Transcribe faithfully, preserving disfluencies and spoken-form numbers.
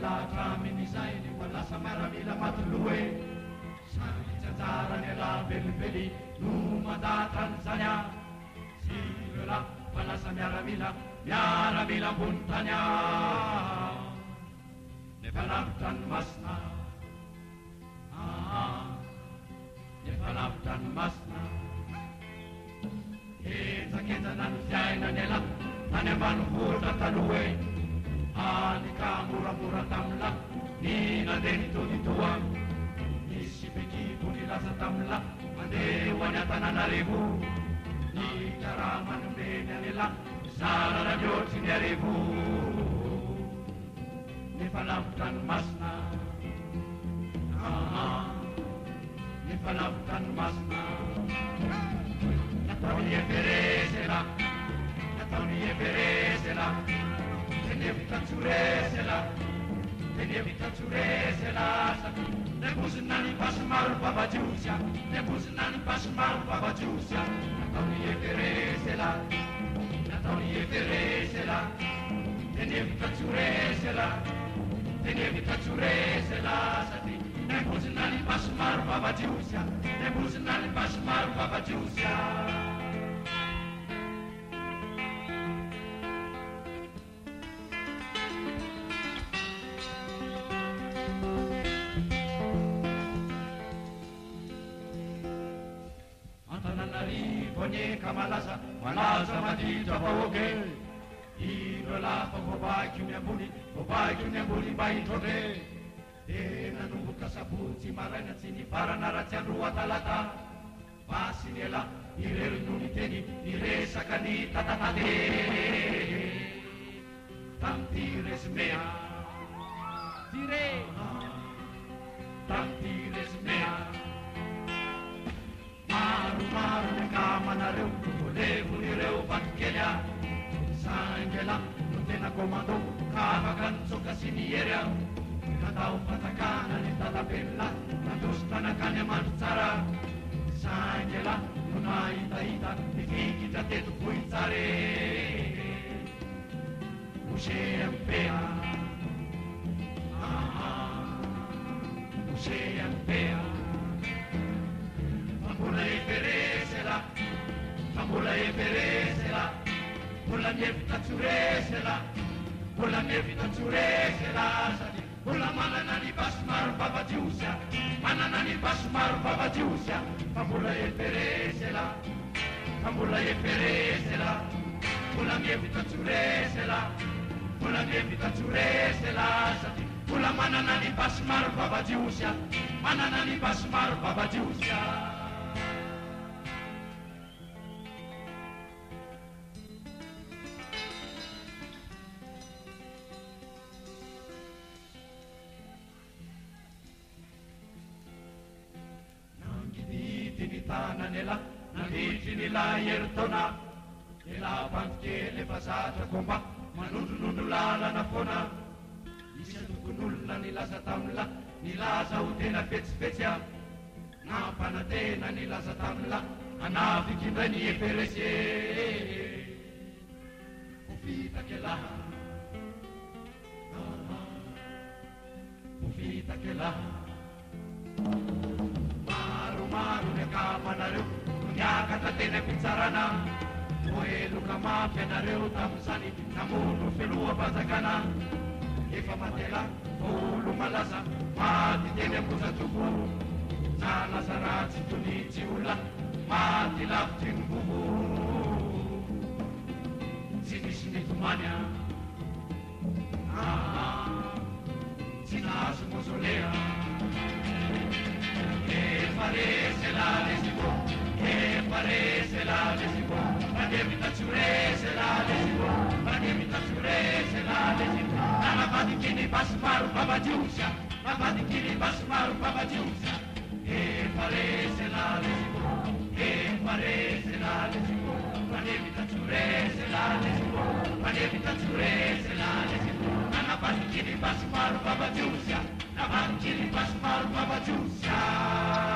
lahatra amin'izay nefa lasa miaramila matoloe sarotsy anjarany ala velively no mandatran'izany a sy rela fa lasa miaramila miaramila ambony tany a nefa lavitra ny masina nefa lavitra ny masina enjakenjana ny fiainany ela tany ambanivohitra taloha e anika moramora tamila ny nandeha nitoditoa nisy fekibo nilaza tamila mandeha ho any Antananarivo ny karaha manombeny any ela sarara mihoatry ny arivo nefa lavitra ny masina nefa lavitra ny masina nataony eferesela nataony eferesela tenevitra tsoresela tenevitra tsoresela sady nebozina ny pasimaro vavajiosya nebozina ny pasimaro vavajiosya nataony eferesela nataony eferesela tenevitra tsoresela tenevitra tsoresela sady nebozina ny pasimaro vavajiosya nebozina ny pasimaro vavajiosya Kamalaza, malaza maditra vahoaky ino lafa vovaky io ny ambony vovaky io ny ambony mba hitrondre de nanomboka sabotsy maraina tsy nifarana ratsy andro atalata basy ny ela irerino ny teny niresaka ny tatatate tamty resmea tire tamty resmea maromaro ny kamanareo volevon'ireo vatikely a sangela no tena komando ka afaka nitsoka sy niery a natao fatakana ny tatapelona natositra nakany amandro tsara sangela no nahitahita nifikitra teto vohitsare osempea osempea Mbola eferesela, mbola eferesela, mbola mievita tsoresela, mbola mievita tsoresela, sady mbola manana ny pasimaro vavajiosya, manana ny pasimaro vavajiosya, fa mbola eferesela, fa mbola eferesela, mbola mievita tsoresela, mbola mievita tsoresela, sady mbola manana ny pasimaro vavajiosya, manana ny pasimaro vavajiosya. Tananela nandritry ny laheritona ela vantikely efa zatra komba manondronondro lalana foana isy tokon'olona nilaza tamila nilaza ho tena fetsifetsy a nampanantena nilaza tamila anavikindray ny eferese ho fitakelaha ho fitakelaha maromaro ny akamanareo niakatra tena fitsarana moeloka mafy anareo tamizany namono feloha fanjakana efa matela olo malaza maty teny ambozatoko nalaza ratsy tonitsy olona maty lavitry ny vovo tsy nisy nitomany a tsy nahazo mozolea che farese la lesivo, che farese la lesivo, ma che vitacciurese la lesivo, ma che vitacciurese la lesivo, ma vadi che ne pasmaru baba giusia, ma vadi che ne pasmaru baba giusia, che farese la lesivo, che farese la lesivo, ma che vitacciurese la lesivo, ma che vitacciurese la lesivo, ma vadi che ne pasmaru baba giusia, ma vadi che ne pasmaru baba giusia.